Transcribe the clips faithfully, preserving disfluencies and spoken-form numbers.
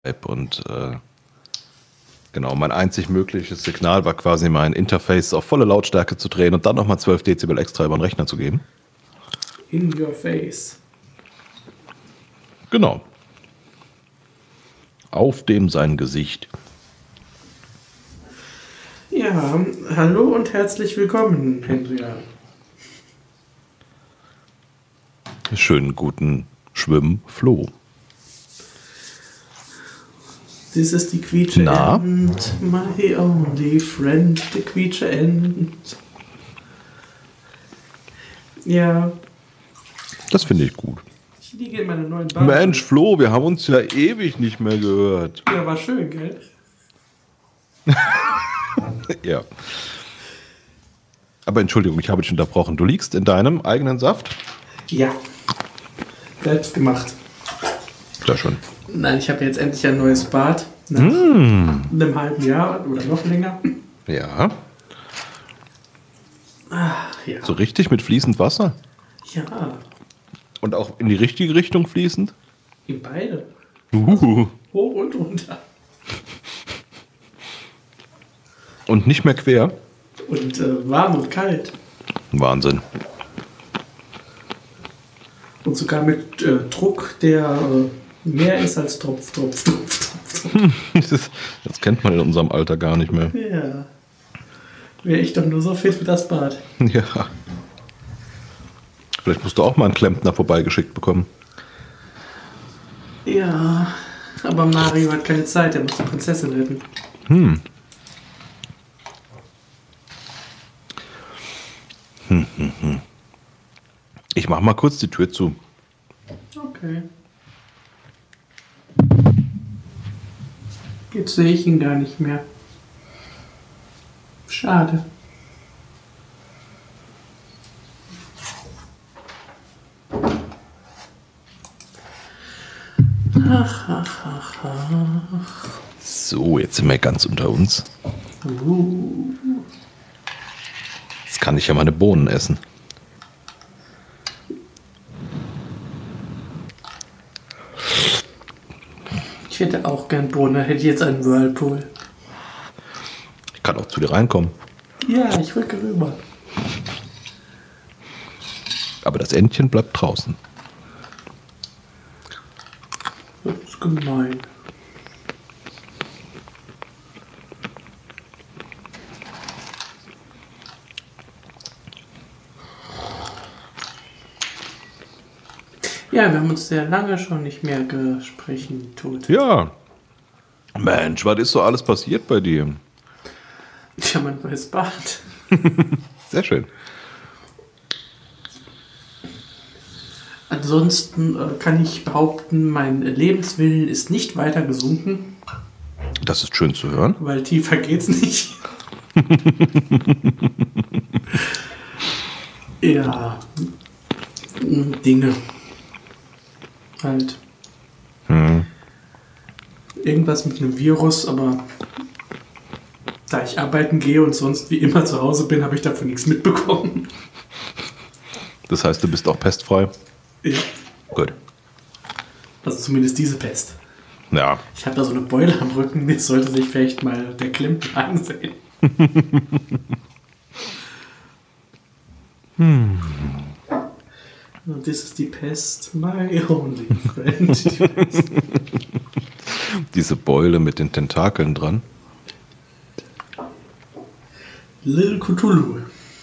Und äh, genau, mein einzig mögliches Signal war quasi mein Interface auf volle Lautstärke zu drehen und dann nochmal zwölf Dezibel extra über den Rechner zu geben. In your face. Genau. Auf dem sein Gesicht. Ja, hallo und herzlich willkommen, Hendrian. Schönen guten Schwimm, Flo. This is die Quietsche Na? End, my only friend, die Quietsche End. Ja. Das finde ich gut. Ich liege in meiner neuen Bar. Mensch, Flo, wir haben uns ja ewig nicht mehr gehört. Ja, war schön, gell? Ja. Aber Entschuldigung, ich habe dich unterbrochen. Du liegst in deinem eigenen Saft? Ja. Selbst gemacht. Sehr schön. Nein, ich habe jetzt endlich ein neues Bad. Nach Mm. einem halben Jahr oder noch länger. Ja. Ach, ja. So richtig mit fließend Wasser? Ja, Und auch in die richtige Richtung fließend? in beide. Uh. Hoch und runter. Und nicht mehr quer? Und äh, warm und kalt. Wahnsinn. Und sogar mit äh, Druck, der äh, mehr ist als Tropf, Tropf, Tropf, Tropf. Das, das kennt man in unserem Alter gar nicht mehr. Ja. Wäre ich doch nur so fit wie das Bad. Ja. Vielleicht musst du auch mal einen Klempner vorbeigeschickt bekommen. Ja, aber Mario hat keine Zeit, er muss die Prinzessin retten. Hm. Hm, hm, hm. Ich mach mal kurz die Tür zu. Okay. Jetzt sehe ich ihn gar nicht mehr. Schade. Ach, ach, ach, ach. So, jetzt sind wir ganz unter uns. Uh. Jetzt kann ich ja meine Bohnen essen. Ich hätte auch gern Bohnen, hätte ich jetzt einen Whirlpool. Ich kann auch zu dir reinkommen. Ja, ich rücke rüber. Aber das Entchen bleibt draußen. Das ist gemein. Ja, wir haben uns sehr lange schon nicht mehr gesprochen, tot. Ja. Mensch, was ist so alles passiert bei dir? Ich habe ein neues Bad. Sehr schön. Ansonsten äh, kann ich behaupten, mein Lebenswillen ist nicht weiter gesunken, Das ist schön zu hören. weil tiefer geht's nicht. Ja, Dinge. Halt. Hm. Irgendwas mit einem Virus, aber da ich arbeiten gehe und sonst wie immer zu Hause bin, habe ich davon nichts mitbekommen. Das heißt, du bist auch pestfrei? Ja, Gut. also zumindest diese Pest. Ja. Ich habe da so eine Beule am Rücken, das sollte sich vielleicht mal der Klimt ansehen. Hm. Und das ist die Pest, my only friend. Die Pest. Diese Beule mit den Tentakeln dran. Lil Cthulhu.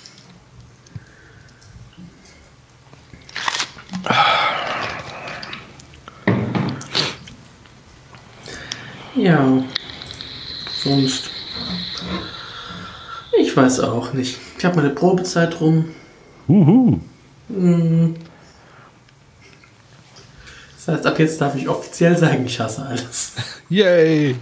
Ja, sonst. Ich weiß auch nicht. Ich habe meine Probezeit rum. Uhu. Hm. Das heißt, ab jetzt darf ich offiziell sagen, ich hasse alles. Yay!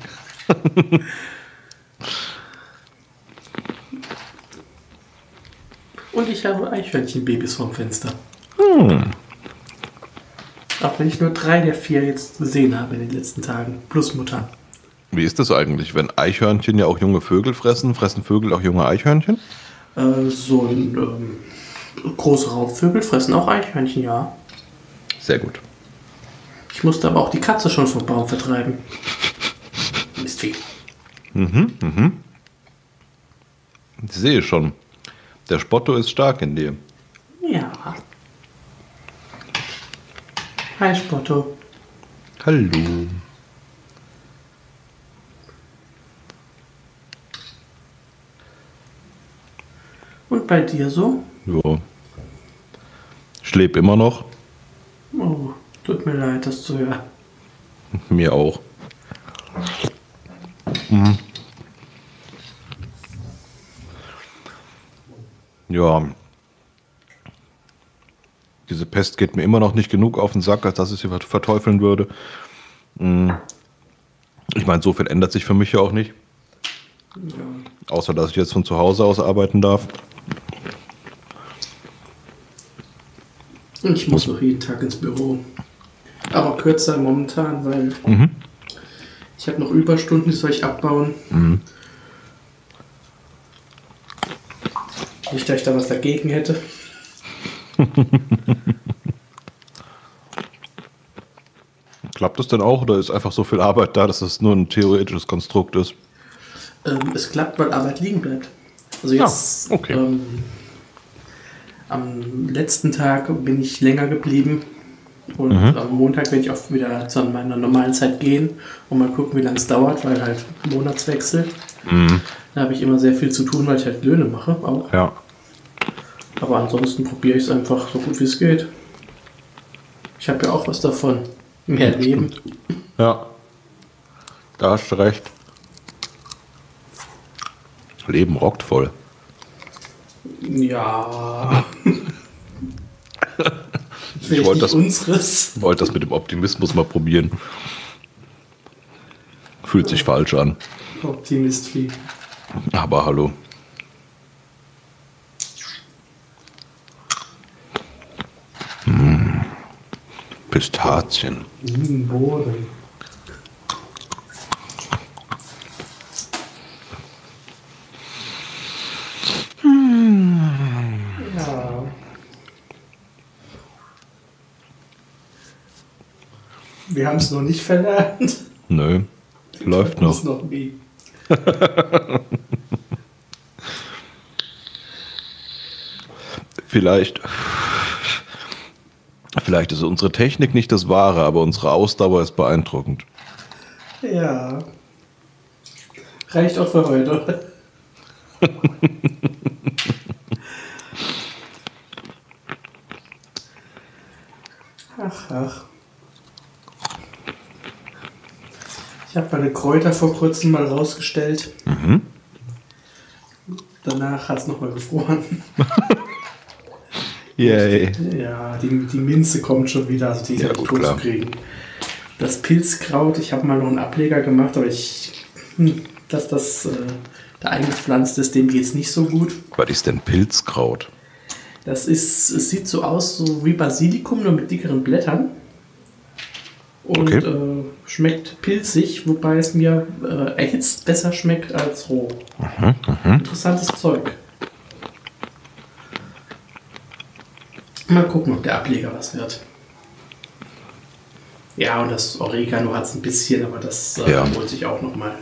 Und ich habe Eichhörnchenbabys vorm Fenster. Hm. Auch wenn ich nur drei der vier jetzt gesehen habe in den letzten Tagen. Plus Mutter. Wie ist das eigentlich, wenn Eichhörnchen ja auch junge Vögel fressen? Fressen Vögel auch junge Eichhörnchen? Äh, so ein ähm, große Raubvögel fressen auch Eichhörnchen, ja. Sehr gut. Ich musste aber auch die Katze schon vom Baum vertreiben. Mistvieh. Mhm, mhm. Ich sehe schon. Der Spotto ist stark in dir. Ja. Hi, Spotto. Hallo. Und bei dir so? Ja. Ich lebe immer noch. Oh, tut mir leid, das zu hören. Mir auch. Mhm. Ja. Diese Pest geht mir immer noch nicht genug auf den Sack, als dass ich sie verteufeln würde. Ich meine, so viel ändert sich für mich ja auch nicht. Ja. Außer, dass ich jetzt von zu Hause aus arbeiten darf. Und ich muss noch jeden Tag ins Büro. Aber kürzer momentan, weil Mhm. ich habe noch Überstunden, die soll ich abbauen. Mhm. Nicht, dass ich da was dagegen hätte. Klappt das denn auch oder ist einfach so viel Arbeit da, dass es nur ein theoretisches Konstrukt ist? Ähm, es klappt, weil Arbeit liegen bleibt. Also jetzt Ah, okay. ähm, am letzten Tag bin ich länger geblieben und Mhm. am Montag werde ich auch wieder zu meiner normalen Zeit gehen und mal gucken, wie lange es dauert, weil halt Monatswechsel. Mhm. Da habe ich immer sehr viel zu tun, weil ich halt Löhne mache auch. Ja. Aber ansonsten probiere ich es einfach so gut wie es geht. Ich habe ja auch was davon. Mehr Leben. Ja. Da hast du recht. Leben rockt voll. Ja. Ich wollte das, unseres. wollte das mit dem Optimismus mal probieren. Fühlt sich falsch an. Optimist wie. Aber hallo. Hm. Pistazien. Mm, Boden. Ja. Wir haben es noch nicht verlernt. Nö. Läuft noch. Ist noch wie. Vielleicht. Vielleicht ist unsere Technik nicht das Wahre, aber unsere Ausdauer ist beeindruckend. Ja. Reicht auch für heute. Ach, ach. Ich habe meine Kräuter vor kurzem mal rausgestellt. Mhm. Danach hat es nochmal gefroren. Yay. Ja, die, die Minze kommt schon wieder, also die ist Ja, ja gut, tot klar. zu kriegen. Das Pilzkraut, ich habe mal noch einen Ableger gemacht, aber ich, hm, dass das äh, da eingepflanzt ist, dem geht es nicht so gut. Was ist denn Pilzkraut? Das ist, es sieht so aus so wie Basilikum, nur mit dickeren Blättern. Und Okay. äh, schmeckt pilzig, wobei es mir äh, erhitzt besser schmeckt als roh. Mhm, mhm. Interessantes Zeug. Mal gucken, ob der Ableger was wird. Ja, und das Oregano hat es ein bisschen, aber das äh, Ja. holt sich auch nochmal.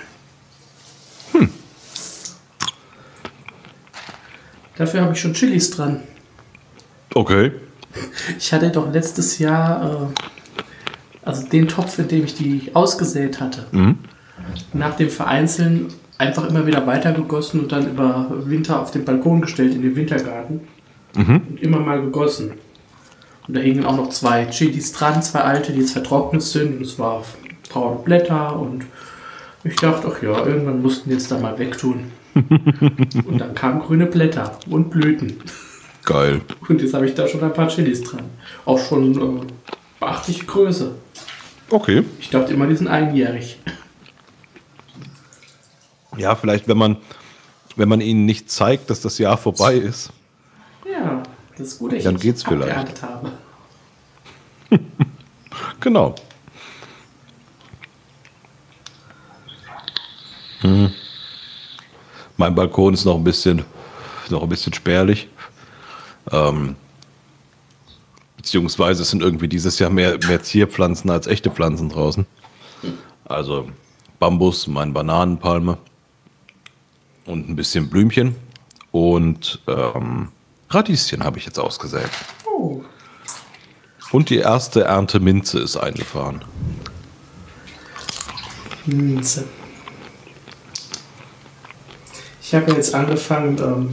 Dafür habe ich schon Chilis dran. Okay. Ich hatte doch letztes Jahr, äh, also den Topf, in dem ich die ausgesät hatte, Mhm. nach dem Vereinzeln einfach immer wieder weitergegossen und dann über Winter auf den Balkon gestellt, in den Wintergarten. Mhm. Und immer mal gegossen. Und da hingen auch noch zwei Chilis dran, zwei alte, die jetzt vertrocknet sind. Und es war braune Blätter und ich dachte, ach ja, irgendwann mussten die jetzt da mal wegtun. Und dann kamen grüne Blätter und Blüten. Geil. Und jetzt habe ich da schon ein paar Chilis dran. Auch schon äh, beachtliche Größe. Okay. Ich dachte immer, die sind einjährig. Ja, vielleicht, wenn man, wenn man ihnen nicht zeigt, dass das Jahr vorbei ist. Ja, das ist gut, dass ich Dann nicht geht's vielleicht. abgeerntet habe. Genau. Hm. Mein Balkon ist noch ein bisschen, noch ein bisschen spärlich. Ähm, beziehungsweise es sind irgendwie dieses Jahr mehr, mehr Zierpflanzen als echte Pflanzen draußen. Also Bambus, meine Bananenpalme und ein bisschen Blümchen. Und ähm, Radieschen habe ich jetzt ausgesät. Oh. Und die erste Ernte Minze ist eingefahren. Minze. Ich habe ja jetzt angefangen, ähm,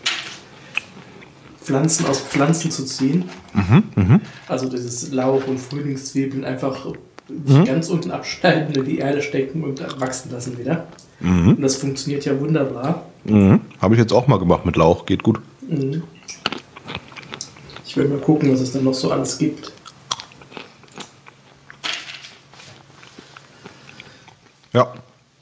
Pflanzen aus Pflanzen zu ziehen. Mhm, mh. Also dieses Lauch und Frühlingszwiebeln einfach nicht Mhm. ganz unten abschneiden, in die Erde stecken und dann wachsen lassen wieder. Mhm. Und das funktioniert ja wunderbar. Mhm. Habe ich jetzt auch mal gemacht mit Lauch, geht gut. Mhm. Ich will mal gucken, was es denn noch so alles gibt. Ja.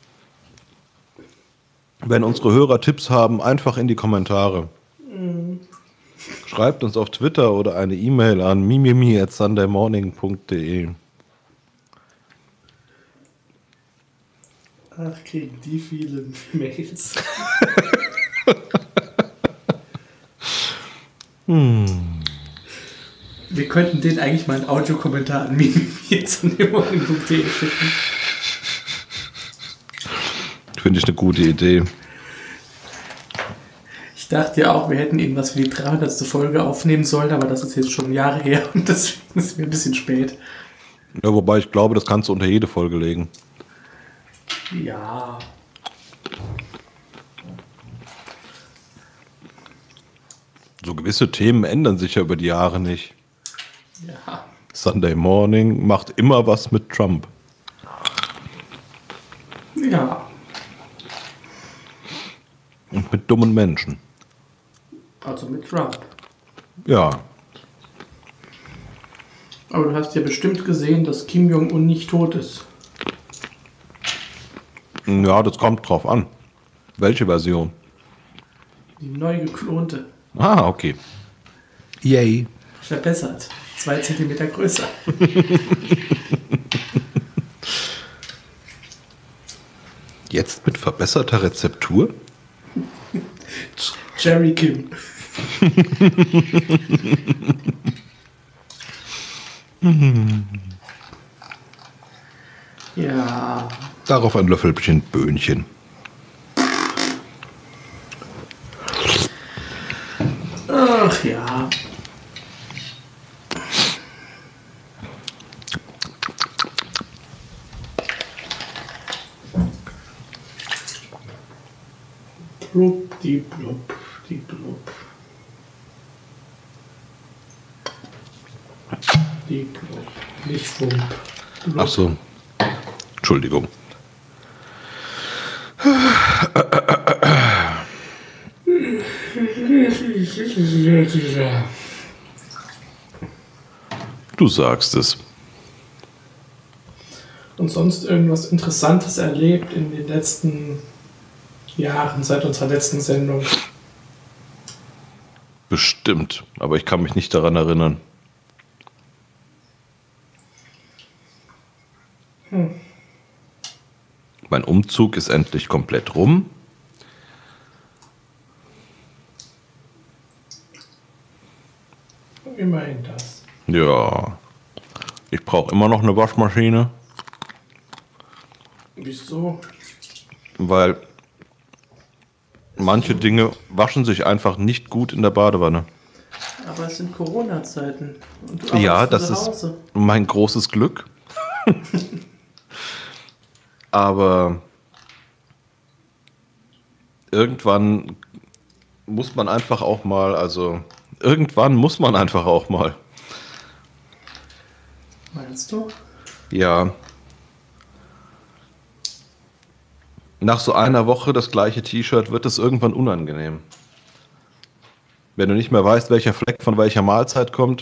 Wenn unsere Hörer Tipps haben, einfach in die Kommentare. Mhm. Schreibt uns auf Twitter oder eine E-Mail an mimimi at sundaymorning punkt de. Ach, kriegen die vielen Mails. Hm. Wir könnten denen eigentlich mal einen Audiokommentar an mimimi at sundaymorning punkt de schicken. Finde ich eine gute Idee. Ich dachte ja auch, wir hätten irgendwas für die dreihundertste Folge aufnehmen sollen, aber das ist jetzt schon Jahre her und deswegen ist es mir ein bisschen spät. Ja, wobei ich glaube, das kannst du unter jede Folge legen. Ja. So gewisse Themen ändern sich ja über die Jahre nicht. Ja. Sunday Morning macht immer was mit Trump. Ja. Und mit dummen Menschen. Also mit Trump. Ja. Aber du hast ja bestimmt gesehen, dass Kim Jong-un nicht tot ist. Ja, das kommt drauf an. Welche Version? Die neu geklonte. Ah, okay. Yay. Verbessert. Zwei Zentimeter größer. Jetzt mit verbesserter Rezeptur? Jerry Kim. Ja. Darauf ein Löffelchen Böhnchen. Ach ja. Blub, die blub, die blub. Die blub. Nicht Fump. Blub. Ach so. Entschuldigung. Du sagst es. Und sonst irgendwas Interessantes erlebt in den letzten Jahren, seit unserer letzten Sendung? Bestimmt. Aber ich kann mich nicht daran erinnern. Hm. Mein Umzug ist endlich komplett rum. Immerhin das. Ja. Ich brauche immer noch eine Waschmaschine, Wieso? weil manche Dinge waschen sich einfach nicht gut in der Badewanne. Aber es sind Corona-Zeiten. Und du Ja, arbeitest das zu ist Hause. mein großes Glück. Aber irgendwann muss man einfach auch mal, also irgendwann muss man einfach auch mal. Meinst du? Ja. Nach so einer Woche das gleiche T-Shirt wird es irgendwann unangenehm. Wenn du nicht mehr weißt, welcher Fleck von welcher Mahlzeit kommt.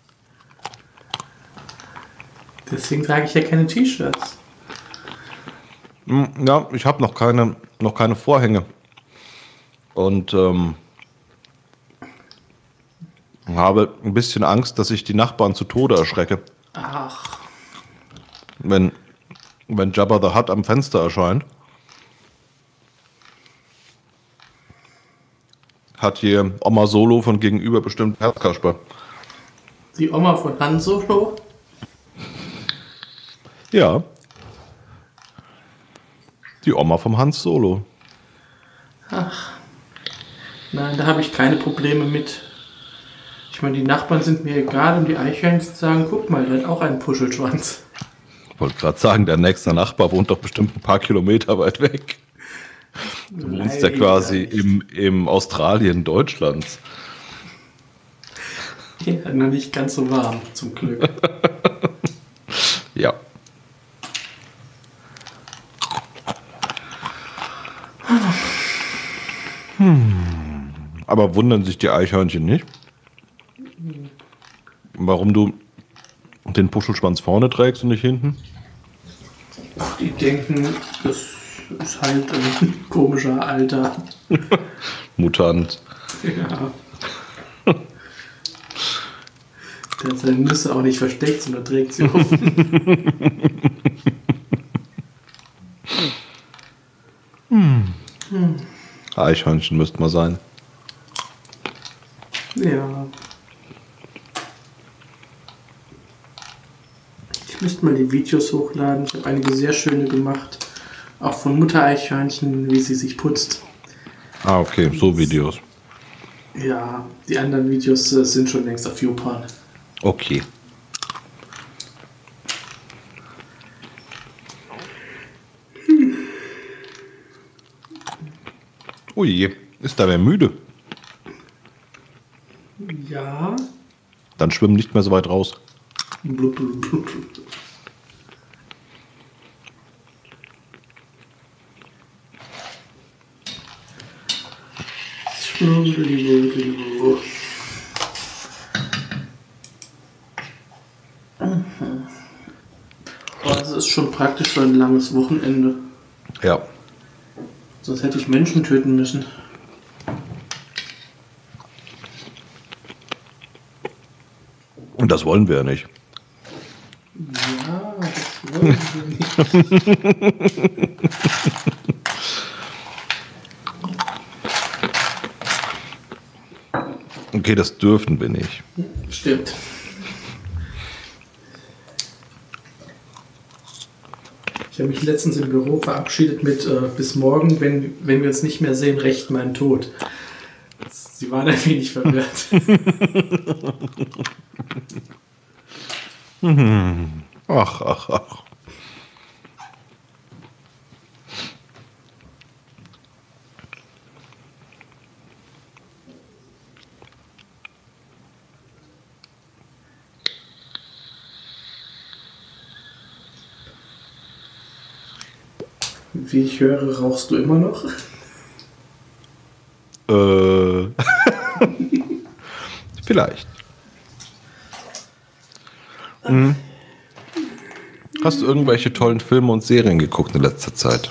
Deswegen trage ich ja keine T-Shirts. Hm, Ja, ich habe noch keine, noch keine Vorhänge. Und ähm, habe ein bisschen Angst, dass ich die Nachbarn zu Tode erschrecke, Ach, wenn, wenn Jabba the Hutt am Fenster erscheint. Hat hier Oma Solo von gegenüber bestimmt Herzkasper. die Oma von Han Solo? Ja. Die Oma vom Hans Solo. Ach, nein, da habe ich keine Probleme mit. Ich meine, die Nachbarn sind mir egal und die Eichhörnchen sagen, guck mal, der hat auch einen Puschelschwanz. Ich wollte gerade sagen, der nächste Nachbar wohnt doch bestimmt ein paar Kilometer weit weg. Du wohnst ja quasi im, im Australien Deutschlands. Ja, noch nicht ganz so warm, zum Glück. Ja. Hm. Aber wundern sich die Eichhörnchen nicht? Warum du den Puschelschwanz vorne trägst und nicht hinten? Die denken, das ist halt ein komischer alter Mutant. Ja. Der hat seine Nüsse auch nicht versteckt, sondern trägt sie offen. hm. Hm. Eichhörnchen müsste mal sein. Ja. Ich müsste mal die Videos hochladen. Ich habe einige sehr schöne gemacht. Auch von Mutter Eichhörnchen, wie sie sich putzt. Ah, okay, so Videos. Ja, die anderen Videos äh, sind schon längst auf YouPorn. Okay. Hm. Ui, ist da wer müde? Ja. Dann schwimmen nicht mehr so weit raus. Blub, blub, blub. Das ist schon praktisch so ein langes Wochenende. Ja. Sonst hätte ich Menschen töten müssen. Und das wollen wir ja nicht. Ja, das wollen wir nicht. Okay, das dürfen wir nicht. Stimmt. Ich habe mich letztens im Büro verabschiedet mit äh, bis morgen, wenn, wenn wir uns nicht mehr sehen, rächt mein Tod. Sie waren ein wenig verwirrt. Ach, ach, ach. Wie ich höre, rauchst du immer noch? Äh. Vielleicht. Mhm. Hast du irgendwelche tollen Filme und Serien geguckt in letzter Zeit?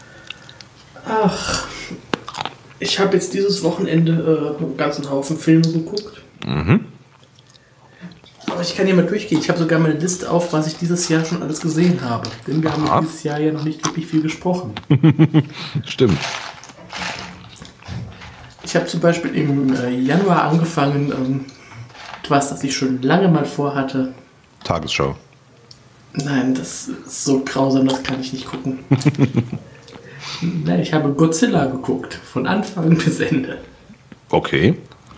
Ach, ich habe jetzt dieses Wochenende äh, einen ganzen Haufen Filme geguckt. Mhm. Aber ich kann hier mal durchgehen. Ich habe sogar meine Liste auf, was ich dieses Jahr schon alles gesehen habe. Denn wir haben Ah. dieses Jahr ja noch nicht wirklich viel gesprochen. Stimmt. Ich habe zum Beispiel im äh, Januar angefangen, ähm, etwas, das ich schon lange mal vorhatte. Tagesschau. Nein, das ist so grausam, das kann ich nicht gucken. Nein, ich habe Godzilla geguckt, von Anfang bis Ende. Okay.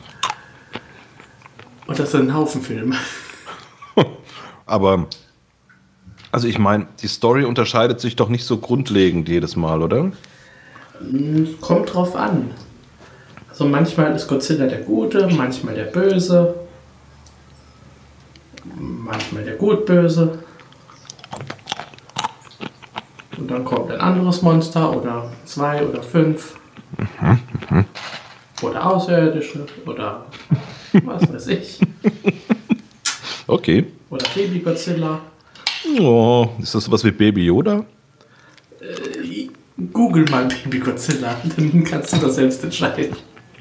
Und das ist ein Haufen Filme. Aber, also ich meine, die Story unterscheidet sich doch nicht so grundlegend jedes Mal, oder? Es kommt drauf an. Also manchmal ist Godzilla der Gute, manchmal der Böse. Manchmal der Gut-Böse. Und dann kommt ein anderes Monster oder zwei oder fünf. Mhm, mhm. Oder Außerirdische oder was weiß ich. Okay. Oder Baby Godzilla. Oh, ist das sowas wie Baby Yoda? Äh, Google mal Baby Godzilla, dann kannst du das selbst entscheiden.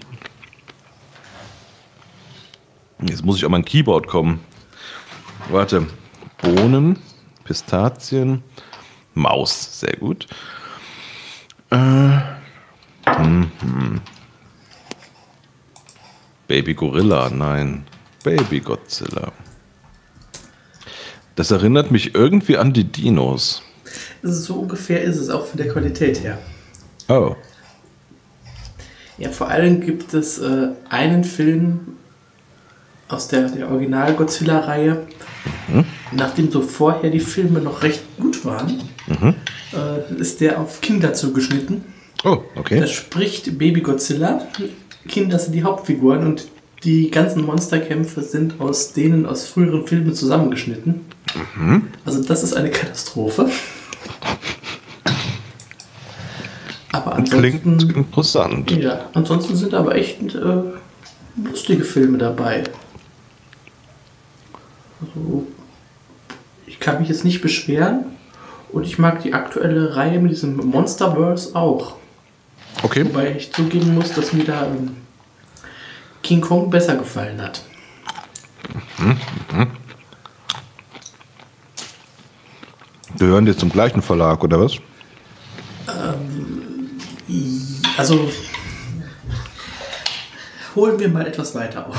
Jetzt muss ich an mein Keyboard kommen. Warte. Bohnen, Pistazien, Maus. Sehr gut. Äh, hm, hm. Baby Gorilla, nein. Baby Godzilla. Das erinnert mich irgendwie an die Dinos. So ungefähr ist es auch von der Qualität her. Oh. Ja, vor allem gibt es äh, einen Film aus der, der Original-Godzilla-Reihe, mhm. nachdem so vorher die Filme noch recht gut waren, mhm. äh, ist der auf Kinder zugeschnitten. Oh, okay. Da spricht Baby Godzilla. Kinder sind die Hauptfiguren und die ganzen Monsterkämpfe sind aus denen aus früheren Filmen zusammengeschnitten. Mhm. Also das ist eine Katastrophe. Aber ansonsten, klingt interessant. Ja, ansonsten sind aber echt äh, lustige Filme dabei. Also, ich kann mich jetzt nicht beschweren und ich mag die aktuelle Reihe mit diesem Monsterverse auch. Okay. Wobei ich zugeben muss, dass mir da ähm, King Kong besser gefallen hat. Mhm. Mhm. Gehören die zum gleichen Verlag, oder was? Ähm, also holen wir mal etwas weiter aus.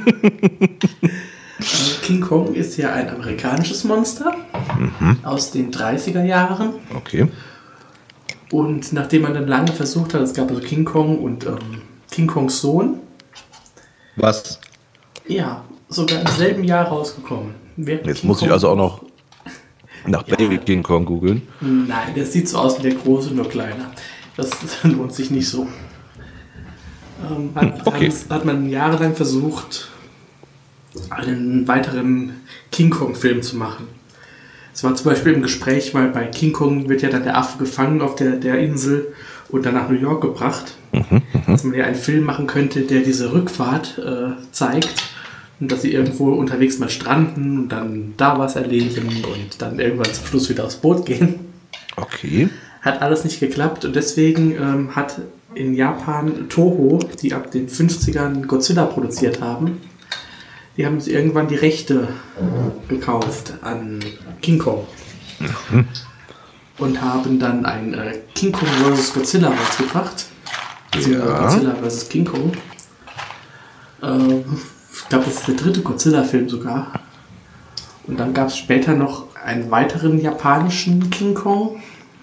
King Kong ist ja ein amerikanisches Monster mhm. aus den dreißiger Jahren. Okay. Und nachdem man dann lange versucht hat, es gab also King Kong und ähm, King Kongs Sohn. Was? Ja, sogar im selben Jahr rausgekommen. Während Jetzt King muss Kong ich also auch noch nach ja, Baby King Kong googeln. Nein, der sieht so aus wie der große, nur kleiner. Das lohnt sich nicht so. Ähm, hat, okay. hat man jahrelang versucht, einen weiteren King Kong-Film zu machen. Es war zum Beispiel im Gespräch, weil bei King Kong wird ja dann der Affe gefangen auf der, der Insel und dann nach New York gebracht. Mhm, dass man ja einen Film machen könnte, der diese Rückfahrt äh, zeigt und dass sie irgendwo unterwegs mal stranden und dann da was erleben und dann irgendwann zum Schluss wieder aufs Boot gehen. Okay. Hat alles nicht geklappt und deswegen ähm, hat in Japan Toho, die ab den fünfzigern Godzilla produziert haben, die haben sich irgendwann die Rechte gekauft an King Kong. Mhm. Und haben dann ein äh, King Kong versus. Godzilla rausgebracht. Ja. Godzilla versus. King Kong. Ähm, ich glaube, das ist der dritte Godzilla-Film sogar. Und dann gab es später noch einen weiteren japanischen King Kong,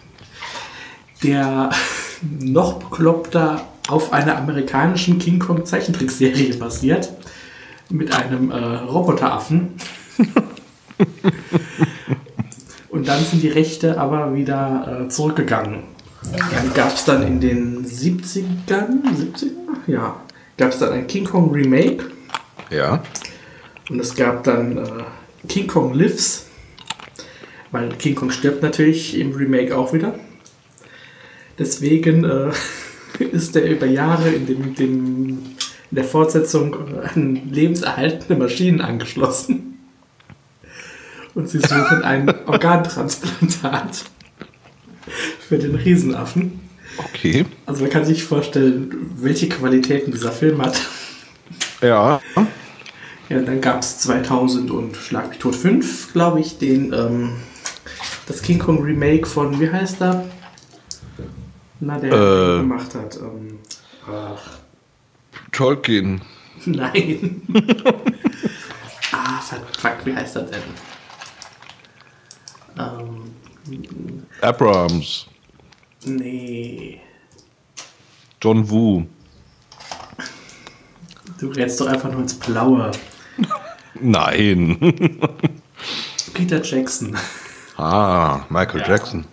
der noch bekloppter auf einer amerikanischen King Kong Zeichentrickserie basiert. Mit einem äh, Roboteraffen. Und dann sind die Rechte aber wieder äh, zurückgegangen. Dann gab es dann in den siebzigern, siebziger? Ja, gab es dann ein King Kong Remake. Ja. Und es gab dann äh, King Kong Lives. Weil King Kong stirbt natürlich im Remake auch wieder. Deswegen äh, ist er über Jahre in dem, dem in der Fortsetzung an lebenserhaltende Maschinen angeschlossen. Und sie suchen ein Organtransplantat für den Riesenaffen. Okay. Also man kann sich vorstellen, welche Qualitäten dieser Film hat. Ja. Ja, dann gab es zweitausend und Schlag mich tot fünf, glaube ich, den ähm, das King Kong Remake von, wie heißt er? Na, der äh, gemacht hat. Ähm, ach. Tolkien. Nein. ah, fuck, wie heißt das denn? Ähm, Abrams. Nee. John Woo. Du rätst doch einfach nur ins Blaue. Nein. Peter Jackson. Ah, Michael ja. Jackson.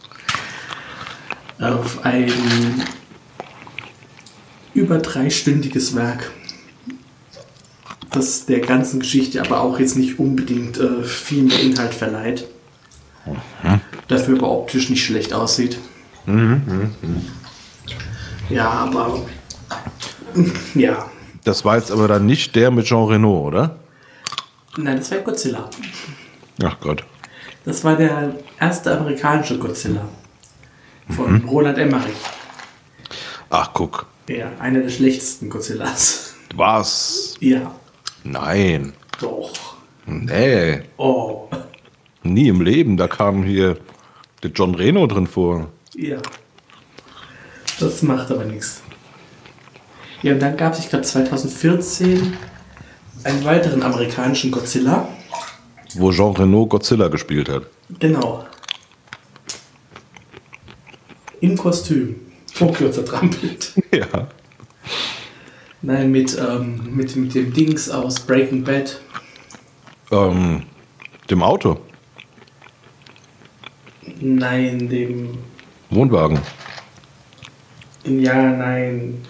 Auf ein über dreistündiges Werk, das der ganzen Geschichte aber auch jetzt nicht unbedingt äh, viel mehr Inhalt verleiht. Mhm. Dafür aber optisch nicht schlecht aussieht. Mhm, mh. Ja, aber ja. Das war jetzt aber dann nicht der mit Jean Reno, oder? Nein, das war Godzilla. Ach Gott. Das war der erste amerikanische Godzilla von mhm. Roland Emmerich. Ach, guck. Ja, einer der schlechtesten Godzillas. Was? Ja. Nein. Doch. Nee. Oh. Nie im Leben, da kam hier der John Reno drin vor. Ja. Das macht aber nichts. Ja, und dann gab es, ich glaube zweitausendvierzehn, einen weiteren amerikanischen Godzilla. Wo Jean Reno Godzilla gespielt hat. Genau. Im Kostüm. Tokio zertrampelt. Ja. Nein, mit, ähm, mit, mit dem Dings aus Breaking Bad. Ähm, dem Auto. Nein, dem... Wohnwagen. Ja, nein.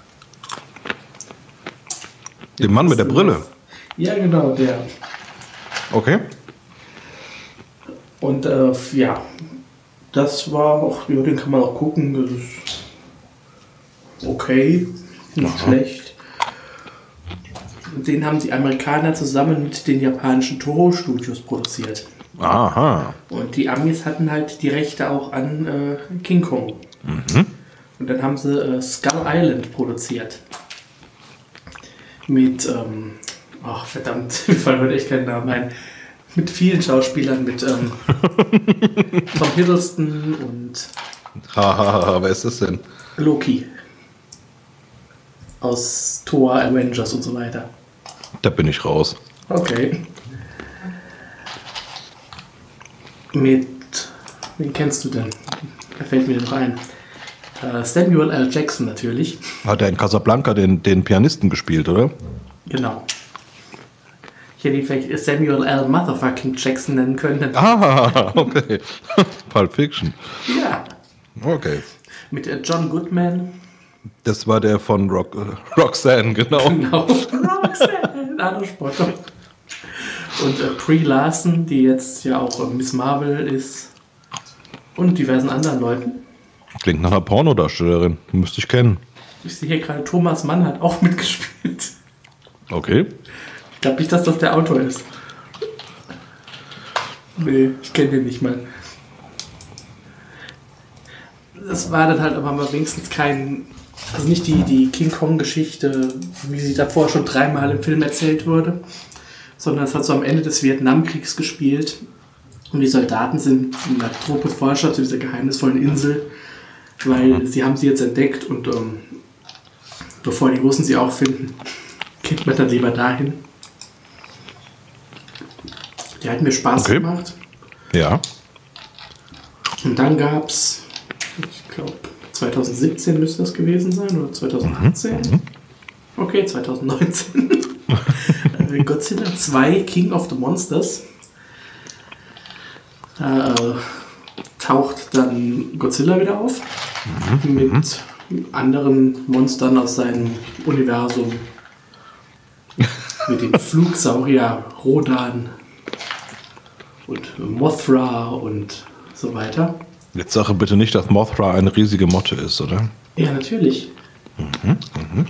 Dem Mann mit der Brille. Ja, genau, der. Okay. Und äh, ja, das war auch, ja, den kann man auch gucken. Das ist okay, nicht Aha. schlecht. Den haben die Amerikaner zusammen mit den japanischen Toho-Studios produziert. Aha. Und die Amis hatten halt die Rechte auch an äh, King Kong. Mhm. Und dann haben sie äh, Skull Island produziert. Mit, ähm, ach verdammt, mir fallen heute echt keinen Namen ein. Mit vielen Schauspielern, mit ähm, Tom Hiddleston und Hahaha, wer ist das denn? Loki. Aus Thor, Avengers und so weiter. Da bin ich raus. Okay. Mit, wen kennst du denn? Da fällt mir noch ein. Uh, Samuel L. Jackson natürlich. Hat er in Casablanca den, den Pianisten gespielt, oder? Genau. Ich hätte ihn vielleicht Samuel L. Motherfucking Jackson nennen können. Ah, okay. Pulp Fiction. Ja. Okay. Mit uh, John Goodman. Das war der von Rock, äh, Roxanne, genau. Genau. Roxanne, Arno Spotter. Und uh, Brie Larson, die jetzt ja auch uh, Miss Marvel ist. Und diversen anderen Leuten. Klingt nach einer Pornodarstellerin. Müsste ich kennen. Ich sehe hier gerade, Thomas Mann hat auch mitgespielt. Okay. Ich glaube nicht, dass das der Autor ist. Nee, ich kenne den nicht mal. Das war dann halt aber mal wenigstens kein... Also nicht die, die King Kong-Geschichte, wie sie davor schon dreimal im Film erzählt wurde, sondern es hat so am Ende des Vietnamkriegs gespielt. Und die Soldaten sind in einer Truppe Forscher zu dieser geheimnisvollen Insel, weil sie haben sie jetzt entdeckt und ähm, bevor die Russen sie auch finden, geht man dann lieber dahin. Die hat mir Spaß okay. gemacht. Ja. Und dann gab es, ich glaube, zwanzig siebzehn müsste das gewesen sein, oder zwanzig achtzehn? Mhm. Okay, zwanzig neunzehn. Godzilla zwei, King of the Monsters. Da äh, taucht dann Godzilla wieder auf. Mhm. Mit anderen Monstern aus seinem Universum. Mit dem Flugsaurier Rodan und Mothra und so weiter. Jetzt sage bitte nicht, dass Mothra eine riesige Motte ist, oder? Ja, natürlich. Mhm, mh.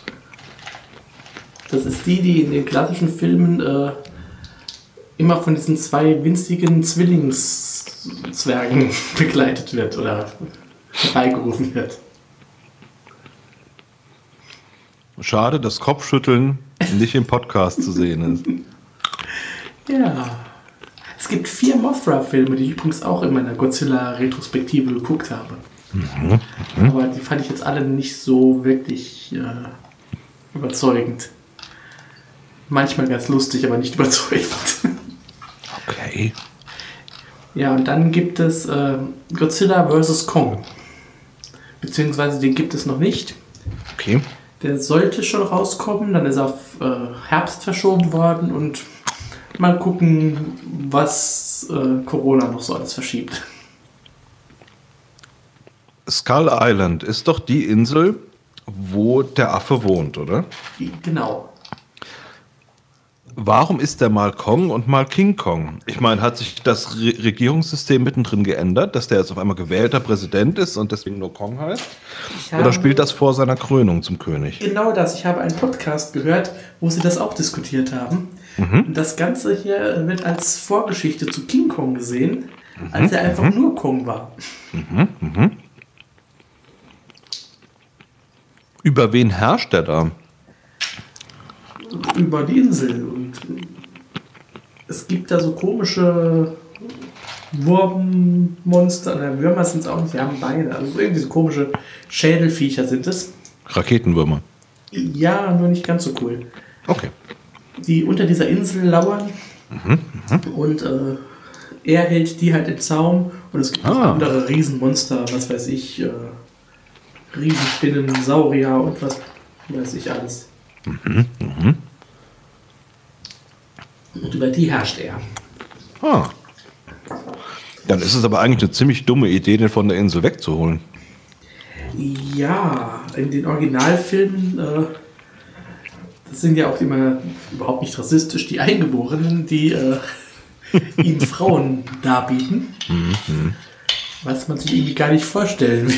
Das ist die, die in den klassischen Filmen äh, immer von diesen zwei winzigen Zwillingszwergen begleitet wird oder herbeigerufen wird. Schade, dass Kopfschütteln nicht im Podcast zu sehen ist. Ja. Es gibt vier Mothra-Filme, die ich übrigens auch in meiner Godzilla-Retrospektive geguckt habe. Mhm, mh. Aber die fand ich jetzt alle nicht so wirklich äh, überzeugend. Manchmal ganz lustig, aber nicht überzeugend. Okay. Ja, und dann gibt es äh, Godzilla versus. Kong. Beziehungsweise den gibt es noch nicht. Okay. Der sollte schon rauskommen, dann ist er auf äh, Herbst verschoben worden und mal gucken, was äh, Corona noch so alles verschiebt. Skull Island ist doch die Insel, wo der Affe wohnt, oder? Genau. Warum ist der mal Kong und mal King Kong? Ich meine, hat sich das Re- Regierungssystem mittendrin geändert, dass der jetzt auf einmal gewählter Präsident ist und deswegen nur Kong heißt? Oder spielt das vor seiner Krönung zum König? Genau das. Ich habe einen Podcast gehört, wo sie das auch diskutiert haben. Mhm. Das Ganze hier wird als Vorgeschichte zu King Kong gesehen, mhm. als er einfach mhm. nur Kong war. Mhm. Mhm. Über wen herrscht er da? Über die Insel. Und es gibt da so komische Wurmmonster. Oder Würmer sind es auch nicht, sie haben Beine. Also irgendwie so komische Schädelviecher sind es. Raketenwürmer. Ja, nur nicht ganz so cool. Okay. Die unter dieser Insel lauern. Mhm, mh. Und äh, er hält die halt im Zaum und es gibt Ah. noch andere Riesenmonster, was weiß ich, äh, Riesenspinnen, Saurier und was weiß ich alles. Mhm, mhm. Und über die herrscht er. Ah. Dann ist es aber eigentlich eine ziemlich dumme Idee, den von der Insel wegzuholen. Ja, in den Originalfilmen, äh, das sind ja auch immer überhaupt nicht rassistisch, die Eingeborenen, die äh, ihm Frauen darbieten, Mhm. was man sich irgendwie gar nicht vorstellen will.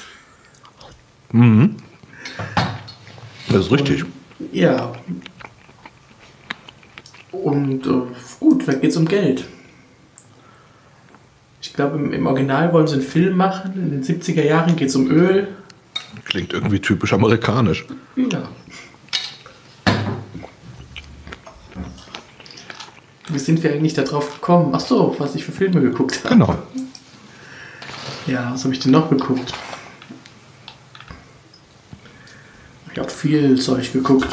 Mhm. Das ist richtig. Ja. Und äh, gut, da geht es um Geld. Ich glaube, im, im Original wollen sie einen Film machen. In den siebziger Jahren geht es um Öl. Klingt irgendwie typisch amerikanisch. Ja. Wie sind wir eigentlich da drauf gekommen? Ach so, was ich für Filme geguckt habe. Genau. Ja, was habe ich denn noch geguckt? Ich habe viel Zeug geguckt.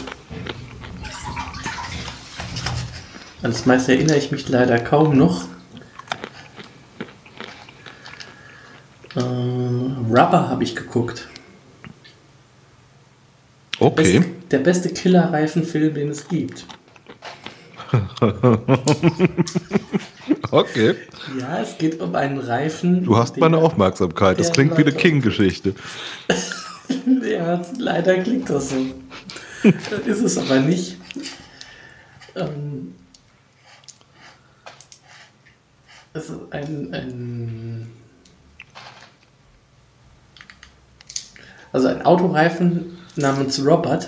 An das meiste erinnere ich mich leider kaum noch. Ähm, Rubber habe ich geguckt. Okay. Best, der beste Killerreifenfilm, den es gibt. Okay. Ja, es geht um einen Reifen. Du hast der- meine Aufmerksamkeit. Das der klingt wie eine Leute- King-Geschichte. Ja, leider klingt das so. Ist es aber nicht. Ähm, es ist ein, ein. Also ein Autoreifen namens Robert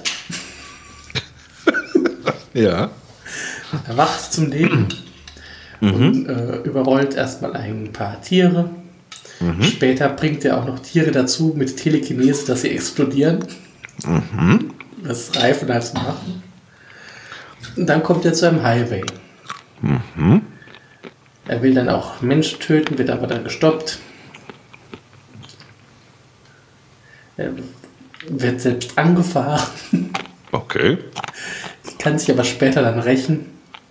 Ja. erwacht zum Leben und äh, überrollt erstmal ein paar Tiere. Mhm. Später bringt er auch noch Tiere dazu mit Telekinese, dass sie explodieren. Mhm. Das Reifen halt machen. Und dann kommt er zu einem Highway. Mhm. Er will dann auch Menschen töten, wird aber dann gestoppt. Er wird selbst angefahren, Okay. kann sich aber später dann rächen.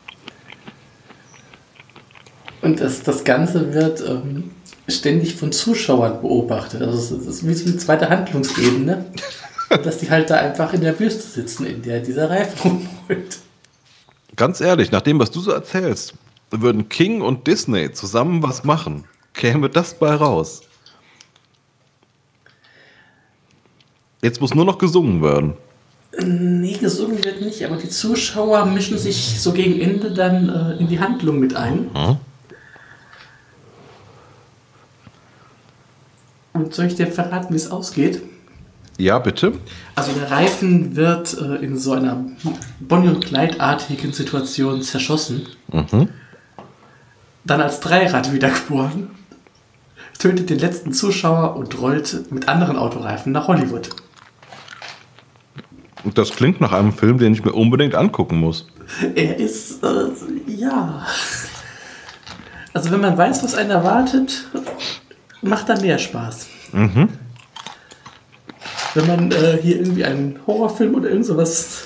Und das, das Ganze wird ähm, ständig von Zuschauern beobachtet. Also es ist wie so eine zweite Handlungsebene, dass die halt da einfach in der Wüste sitzen, in der dieser Reifen rumrollt. Ganz ehrlich, nach dem, was du so erzählst, würden King und Disney zusammen was machen, käme das bei raus. Jetzt muss nur noch gesungen werden. Nee, gesungen wird nicht, aber die Zuschauer mischen sich so gegen Ende dann äh, in die Handlung mit ein. Hm? Und soll ich dir verraten, wie es ausgeht? Ja, bitte. Also der Reifen wird äh, in so einer Bonnie- und Clyde-artigen Situation zerschossen, Mhm. dann als Dreirad wiedergeboren, tötet den letzten Zuschauer und rollt mit anderen Autoreifen nach Hollywood. Und das klingt nach einem Film, den ich mir unbedingt angucken muss. Er ist, äh, ja... Also wenn man weiß, was einen erwartet, macht er mehr Spaß. Mhm. Wenn man äh, hier irgendwie einen Horrorfilm oder irgend sowas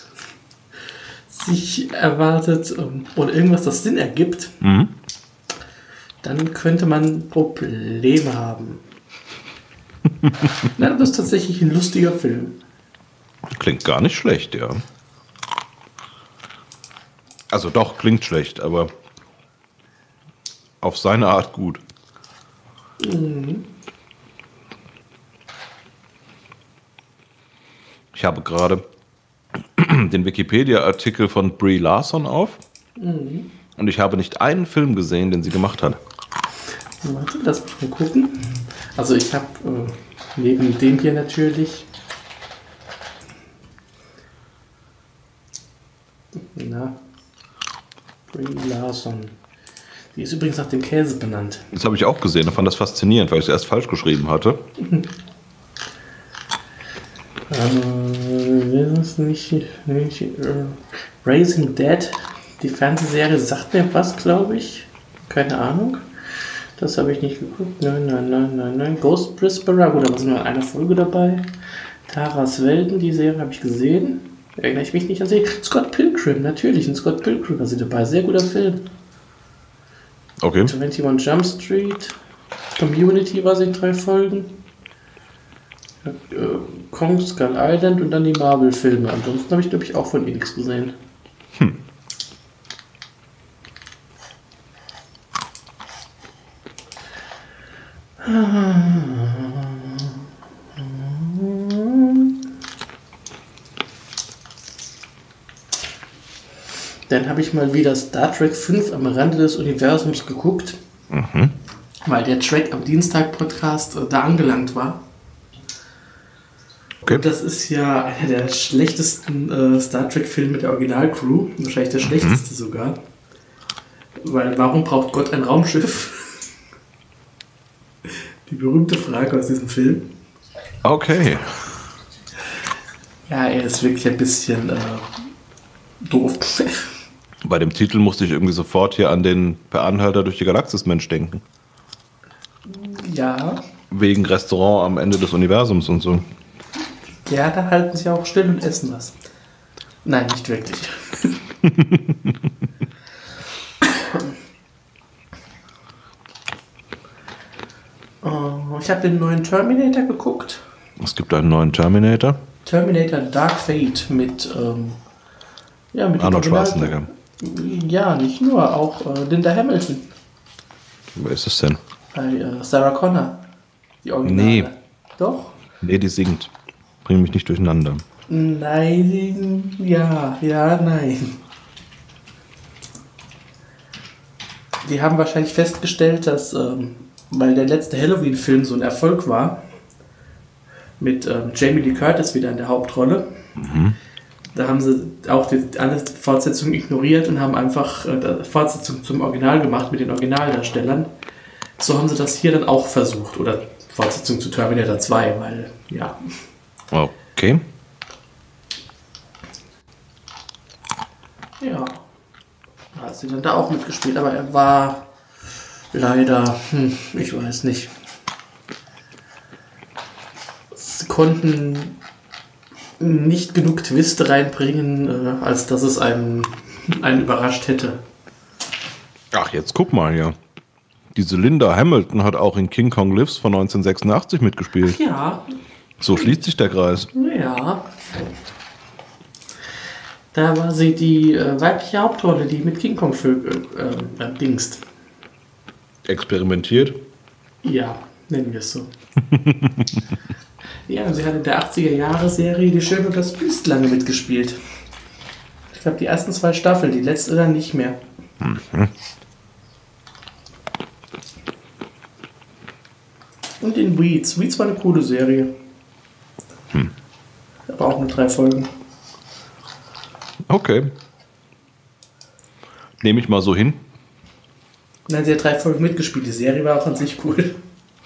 sich erwartet ähm, oder irgendwas, das Sinn ergibt, Mhm. dann könnte man Probleme haben. Na, das ist tatsächlich ein lustiger Film. Klingt gar nicht schlecht, ja. Also doch, klingt schlecht, aber auf seine Art gut. Mhm. Ich habe gerade den Wikipedia-Artikel von Brie Larson auf Mhm. und ich habe nicht einen Film gesehen, den sie gemacht hat. Warte, lass mich mal gucken. Also ich habe äh, neben dem hier natürlich... Na, Brie Larson. Die ist übrigens nach dem Käse benannt. Das habe ich auch gesehen und fand das faszinierend, weil ich es erst falsch geschrieben hatte. Ähm, das ist nicht, nicht äh, Raising Dead, die Fernsehserie sagt mir was, glaube ich. Keine Ahnung. Das habe ich nicht geguckt. Nein, nein, nein, nein, nein. Ghost Whisperer, gut, da war nur eine Folge dabei. Taras Welten, die Serie habe ich gesehen. Erinnere ich mich nicht an sie. Scott Pilgrim, natürlich, in Scott Pilgrim war sie dabei. Sehr guter Film. Okay. einundzwanzig Jump Street, Community war sie in drei Folgen. Äh, Kong Skull Island und dann die Marvel-Filme. Ansonsten habe ich, glaube ich, auch von ihr nichts gesehen. Hm. Dann habe ich mal wieder Star Trek fünf am Rande des Universums geguckt, mhm. weil der Track am Dienstag-Podcast äh, da angelangt war. Okay. Und das ist ja einer der schlechtesten äh, Star Trek-Filme der Originalcrew, wahrscheinlich der schlechteste mhm. sogar. Weil warum braucht Gott ein Raumschiff? Die berühmte Frage aus diesem Film. Okay. Ja, er ist wirklich ein bisschen äh, doof. Bei dem Titel musste ich irgendwie sofort hier an den Per Anhalter durch die Galaxis-Mensch denken. Ja. Wegen Restaurant am Ende des Universums und so. Ja, da halten sie auch still und essen was. Nein, nicht wirklich. oh, ich habe den neuen Terminator geguckt. Es gibt einen neuen Terminator. Terminator Dark Fate mit, ähm, ja, mit Arnold Schwarzenegger. Ja, nicht nur, auch äh, Linda Hamilton. Wer ist es denn? Bei äh, Sarah Connor. Die Originale. Nee. Doch? Nee, die singt. Bring mich nicht durcheinander. Nein, ja, ja, nein. Die haben wahrscheinlich festgestellt, dass, ähm, weil der letzte Halloween-Film so ein Erfolg war, mit ähm, Jamie Lee Curtis wieder in der Hauptrolle, mhm. da haben sie auch die, alle Fortsetzungen ignoriert und haben einfach äh, Fortsetzung zum Original gemacht mit den Originaldarstellern. So haben sie das hier dann auch versucht. Oder Fortsetzung zu Terminator zwei, weil, ja. Okay. Ja. Da hat sie dann da auch mitgespielt, aber er war leider, hm, ich weiß nicht. Sie konnten nicht genug Twist reinbringen, äh, als dass es einen, einen überrascht hätte. Ach, jetzt guck mal, ja. Diese Linda Hamilton hat auch in King Kong Lives von neunzehnhundertsechsundachtzig mitgespielt. Ja. So schließt sich der Kreis. Ja. Da war sie die äh, weibliche Hauptrolle, die mit King Kong für, äh, äh, dingst. Experimentiert? Ja, nennen wir es so. Ja, sie hat in der achtziger-Jahre-Serie Die Schöne und das Biest lange mitgespielt. Ich glaube, die ersten zwei Staffeln, die letzte dann nicht mehr. Mhm. Und in Weeds. Weeds war eine coole Serie. Hm. Aber auch nur drei Folgen. Okay. Nehme ich mal so hin. Nein, sie hat drei Folgen mitgespielt. Die Serie war auch an sich cool.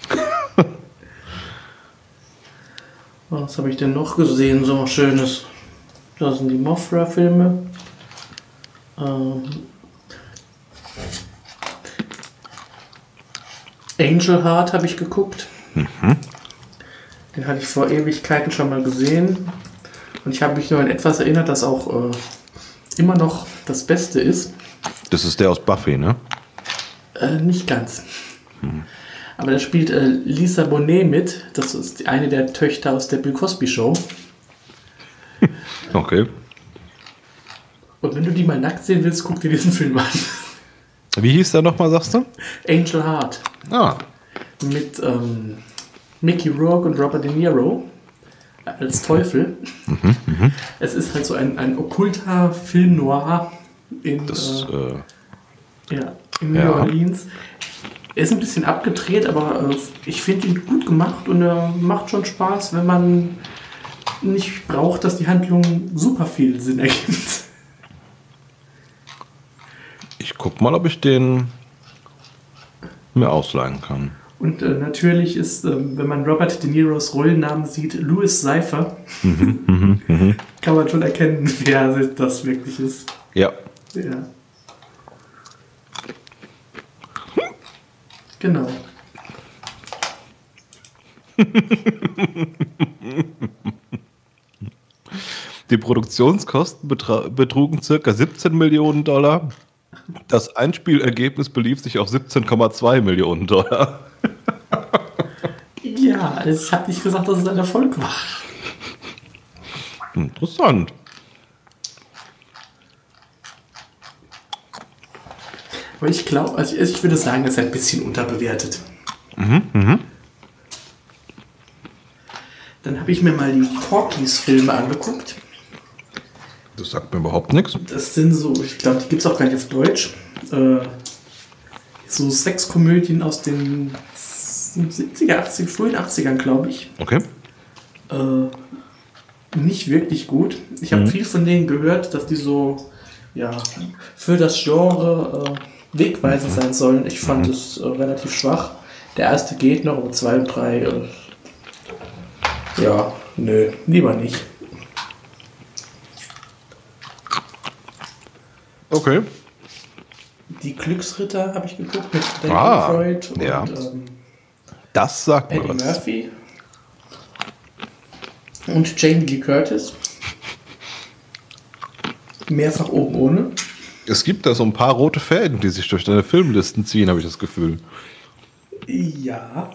Was habe ich denn noch gesehen? So was Schönes. Da sind die Mothra-Filme. Ähm Angel Heart habe ich geguckt. Mhm. Den hatte ich vor Ewigkeiten schon mal gesehen. Und ich habe mich nur an etwas erinnert, das auch äh, immer noch das Beste ist. Das ist der aus Buffy, ne? Äh, nicht ganz. Mhm. Aber da spielt äh, Lisa Bonet mit. Das ist eine der Töchter aus der Bill Cosby Show. Okay. Und wenn du die mal nackt sehen willst, guck dir diesen Film an. Wie hieß der nochmal, sagst du? Angel Heart. Ah. Mit ähm, Mickey Rourke und Robert De Niro als Teufel. Mhm, mh. Es ist halt so ein, ein okkulter Film noir in, das, äh, ja, in New ja. Orleans. Er ist ein bisschen abgedreht, aber äh, ich finde ihn gut gemacht und er äh, macht schon Spaß, wenn man nicht braucht, dass die Handlung super viel Sinn ergibt. Ich guck mal, ob ich den mir ausleihen kann. Und äh, natürlich ist, äh, wenn man Robert De Niros Rollennamen sieht, Louis Cypher, mhm, mh, mh. kann man schon erkennen, wer das wirklich ist. Ja. Ja. Genau. Die Produktionskosten betra- betrugen ca. siebzehn Millionen Dollar Das Einspielergebnis belief sich auf siebzehn Komma zwei Millionen Dollar. Ja, ich habe nicht gesagt, dass es ein Erfolg war. Interessant. Aber ich glaube, also ich würde sagen, es ist ein bisschen unterbewertet. Mhm, mhm. Dann habe ich mir mal die Porky's-Filme angeguckt. Das sagt mir überhaupt nichts. Das sind so, ich glaube, die gibt es auch gar nicht auf Deutsch. Äh, so Sexkomödien aus den siebziger, achtziger, frühen achtzigern, glaube ich. Okay. Äh, nicht wirklich gut. Ich habe mhm. viel von denen gehört, dass die so ja, für das Genre äh, wegweisend mhm. sein sollen. Ich fand mhm. es äh, relativ schwach. Der erste geht noch, aber zwei und drei äh, ja, nö, lieber nicht. Okay. Die Glücksritter habe ich geguckt mit Danny ah, Freud und ja. ähm, das sagt Eddie mir was. Murphy und Jamie Lee Curtis. Mehrfach oben ohne. Es gibt da so ein paar rote Fäden, die sich durch deine Filmlisten ziehen, habe ich das Gefühl. Ja.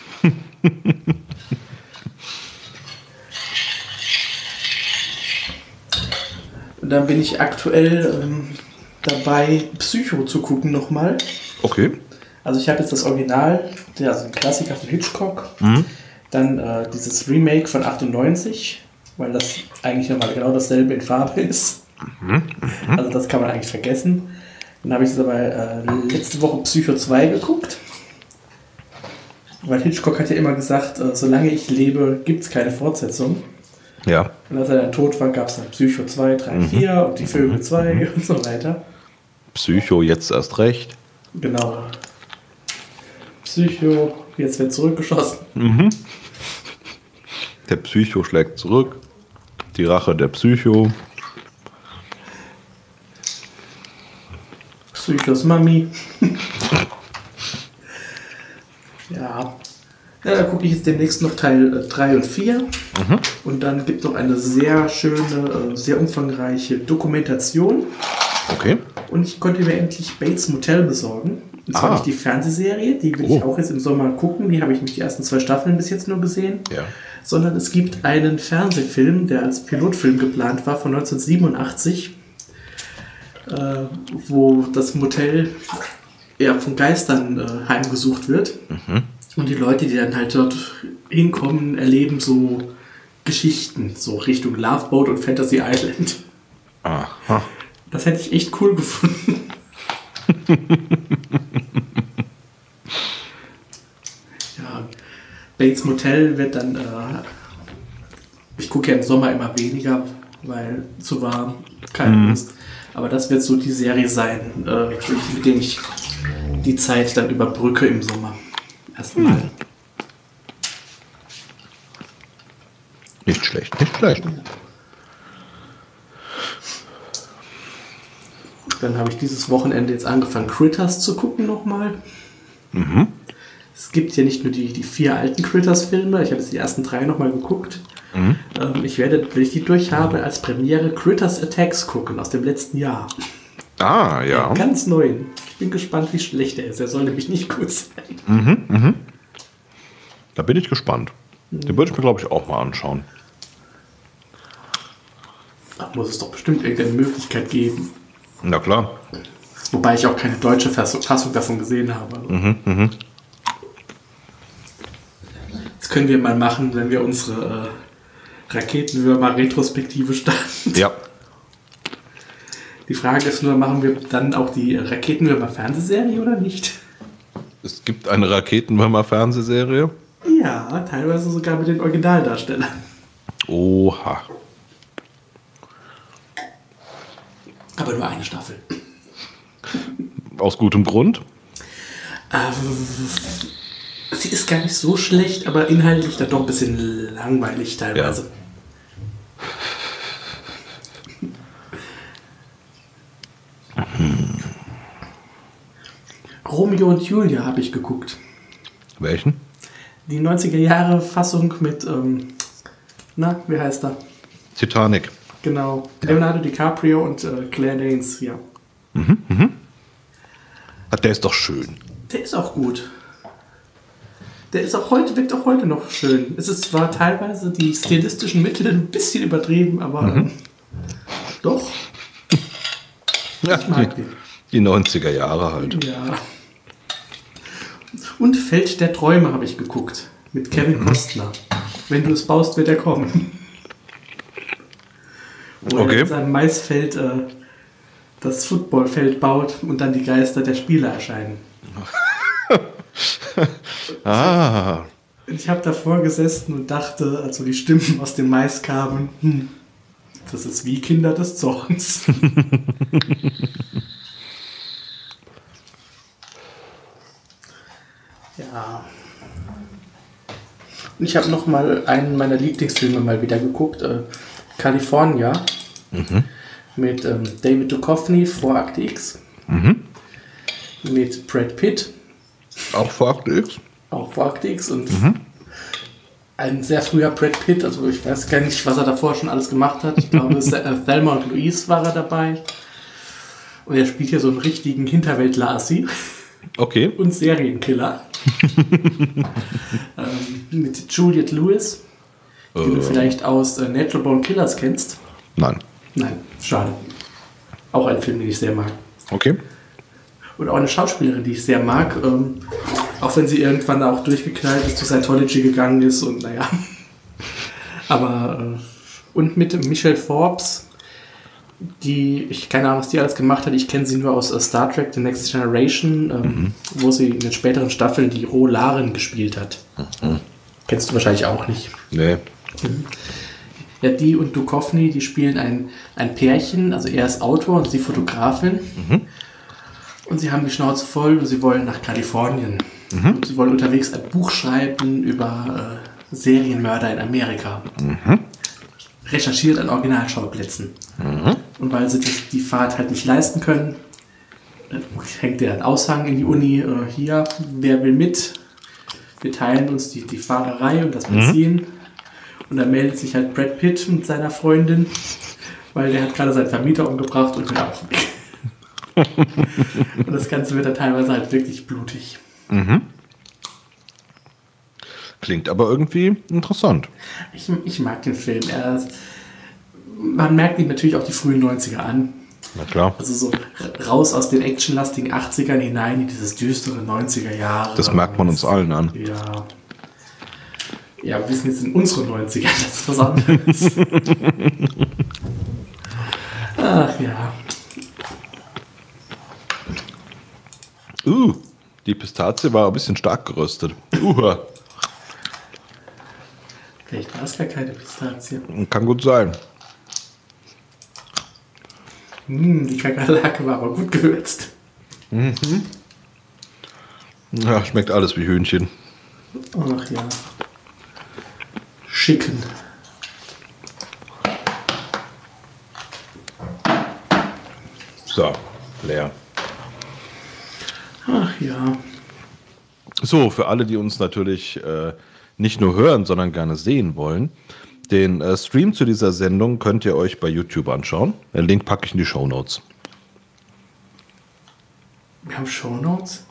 Und dann bin ich aktuell ähm, dabei, Psycho zu gucken nochmal. Okay. Also ich habe jetzt das Original, der, also ein Klassiker von Hitchcock. Mhm. Dann äh, dieses Remake von achtundneunzig, weil das eigentlich nochmal genau dasselbe in Farbe ist. Mhm. Mhm. Also das kann man eigentlich vergessen. Dann habe ich jetzt aber äh, letzte Woche Psycho zwei geguckt. Weil Hitchcock hat ja immer gesagt, äh, solange ich lebe, gibt es keine Fortsetzung. Ja. Und als er dann tot war, gab es dann Psycho zwei, drei, mhm. vier und die Filme mhm. zwei mhm. und so weiter. Psycho jetzt erst recht. Genau. Psycho, jetzt wird zurückgeschossen. Mhm. Der Psycho schlägt zurück. Die Rache der Psycho. Psychos Mami. Ja. Ja, da gucke ich jetzt demnächst noch Teil drei und vier. Mhm. Und dann gibt es noch eine sehr schöne, sehr umfangreiche Dokumentation. Okay. Und ich konnte mir endlich Bates Motel besorgen. Und zwar ah. nicht die Fernsehserie, die will oh. ich auch jetzt im Sommer gucken. Die habe ich mit die ersten zwei Staffeln bis jetzt nur gesehen. Ja. Sondern es gibt einen Fernsehfilm, der als Pilotfilm geplant war von neunzehnhundertsiebenundachtzig, äh, wo das Motel ja, von Geistern äh, heimgesucht wird. Mhm. Und die Leute, die dann halt dort hinkommen, erleben so Geschichten, so Richtung Love Boat und Fantasy Island. Aha. Das hätte ich echt cool gefunden. Ja, Bates Motel wird dann, äh, ich gucke ja im Sommer immer weniger, weil zu warm, keine mhm. Lust. Aber das wird so die Serie sein, äh, mit der ich die Zeit dann überbrücke im Sommer. Erstmal. Mhm. Nicht schlecht, nicht schlecht. Dann habe ich dieses Wochenende jetzt angefangen, Critters zu gucken nochmal. Mhm. Es gibt ja nicht nur die, die vier alten Critters-Filme, ich habe jetzt die ersten drei nochmal geguckt. Mhm. Ähm, ich werde, wenn ich die durch habe, als Premiere Critters Attacks gucken aus dem letzten Jahr. Ah, ja. Den ganz neuen. Ich bin gespannt, wie schlecht er ist. Er soll nämlich nicht gut sein. Mhm, mhm. Da bin ich gespannt. Mhm. Den würde ich mir, glaube ich, auch mal anschauen. Da muss es doch bestimmt irgendeine Möglichkeit geben. Na klar. Wobei ich auch keine deutsche Fassung davon gesehen habe. Also. Mhm, mhm. Das können wir mal machen, wenn wir unsere äh, Raketenwürmer-Retrospektive starten. Ja. Die Frage ist nur, machen wir dann auch die Raketenwürmer-Fernsehserie oder nicht? Es gibt eine Raketenwürmer-Fernsehserie? Ja, teilweise sogar mit den Originaldarstellern. Oha. Aber nur eine Staffel. Aus gutem Grund? Ähm, sie ist gar nicht so schlecht, aber inhaltlich dann doch ein bisschen langweilig teilweise. Ja. Hm. Romeo und Julia habe ich geguckt. Welchen? Die neunziger Jahre Fassung mit, ähm, na, wie heißt er? Titanic. Genau, Leonardo DiCaprio und äh, Claire Danes, ja. Mhm, mhm. Der ist doch schön. Der ist auch gut. Der ist auch heute, wirkt auch heute noch schön. Es ist zwar teilweise die stilistischen Mittel ein bisschen übertrieben, aber mhm. ähm, doch. Ja, ich mag die, die neunziger Jahre halt. Ja. Und Feld der Träume habe ich geguckt. Mit Kevin Costner. Wenn du es baust, wird er kommen. Wo okay. er in seinem Maisfeld äh, das Footballfeld baut und dann die Geister der Spieler erscheinen. ah. Ich habe davor gesessen und dachte, als so die Stimmen aus dem Mais kamen, hm, das ist wie Kinder des Zorns. Ja. Und ich habe noch mal einen meiner Lieblingsfilme mal wieder geguckt, äh, California, mhm. mit ähm, David Duchovny vor Akte X, mhm. mit Brad Pitt. Auch vor Akte X? Auch vor Akte X und mhm. ein sehr früher Brad Pitt, also ich weiß gar nicht, was er davor schon alles gemacht hat. Ich glaube, Thelma und Louise war er dabei. Und er spielt hier so einen richtigen Hinterwäldler-Assi. Okay. Und Serienkiller. ähm, mit Juliette Lewis, die uh. du vielleicht aus äh, Natural Born Killers kennst. Nein. Nein, schade. Auch ein Film, den ich sehr mag. Okay. Und auch eine Schauspielerin, die ich sehr mag, ähm, auch wenn sie irgendwann auch durchgeknallt ist, zu Scientology gegangen ist und naja. Aber, äh, und mit Michelle Forbes, die, ich keine Ahnung, was die alles gemacht hat, ich kenne sie nur aus uh, Star Trek The Next Generation, ähm, mhm. wo sie in den späteren Staffeln die Rolaren gespielt hat. Mhm. Kennst du wahrscheinlich auch nicht. Nee. Mhm. Ja, die und Duchovny, die spielen ein, ein Pärchen, also er ist Autor und sie Fotografin. Mhm. Und sie haben die Schnauze voll und sie wollen nach Kalifornien. Mhm. Und sie wollen unterwegs ein Buch schreiben über äh, Serienmörder in Amerika. Mhm. Recherchiert an Originalschauplätzen. Mhm. Und weil sie das, die Fahrt halt nicht leisten können, äh, hängt der einen Aushang in die Uni. Äh, hier, wer will mit? Wir teilen uns die, die Fahrerei und das Benzin. Mhm. Und dann meldet sich halt Brad Pitt mit seiner Freundin, weil der hat gerade seinen Vermieter umgebracht und will auch weg. Und das Ganze wird dann teilweise halt wirklich blutig. Mhm. Klingt aber irgendwie interessant. Ich, ich mag den Film. Er ist, man merkt ihm natürlich auch die frühen neunziger an. Na klar. Also so raus aus den actionlastigen achtzigern hinein in dieses düstere neunziger Jahre. Das merkt man uns allen an. Ja. Ja, wir wissen jetzt in unseren neunzigern, das ist was anderes. Ach ja. Uh, die Pistazie war ein bisschen stark geröstet. Uh. Vielleicht war es gar keine Pistazie. Kann gut sein. Mm, die Kakerlake war aber gut gewürzt. Mhm. Ja, schmeckt alles wie Hühnchen. Ach ja. Schicken. So, leer. Ach ja. So, für alle, die uns natürlich äh, nicht nur hören, sondern gerne sehen wollen, den äh, Stream zu dieser Sendung könnt ihr euch bei YouTube anschauen. Den Link packe ich in die Shownotes. Wir haben Shownotes?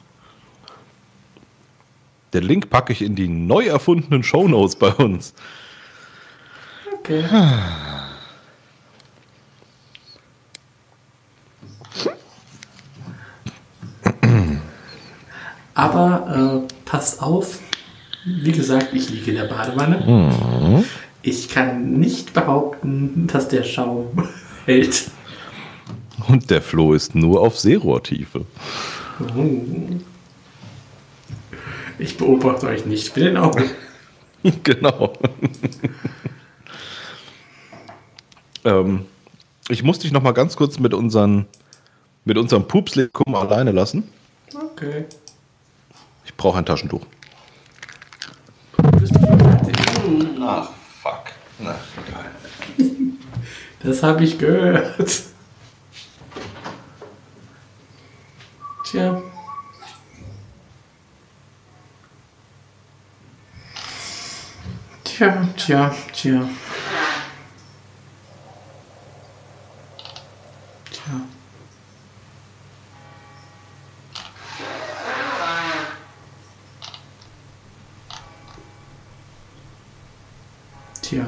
Den Link packe ich in die neu erfundenen Shownotes bei uns. Okay. Aber äh, passt auf, wie gesagt, ich liege in der Badewanne. Mhm. Ich kann nicht behaupten, dass der Schaum hält. Und der Flo ist nur auf Seerohrtiefe. Oh. Ich beobachte euch nicht mit den Augen. Genau. ähm, ich muss dich noch mal ganz kurz mit, unseren, mit unserem Pupslikum alleine lassen. Okay. Ich brauche ein Taschentuch. Ach, fuck. Na, egal. Das habe ich gehört. Tja. Tja, tja, tja. Tja. Tja.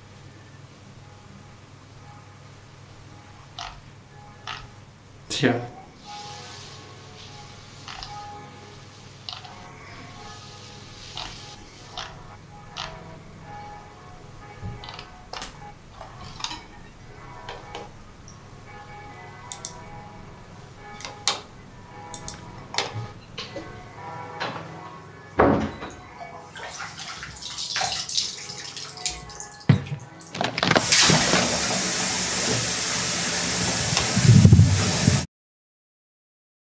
Tja.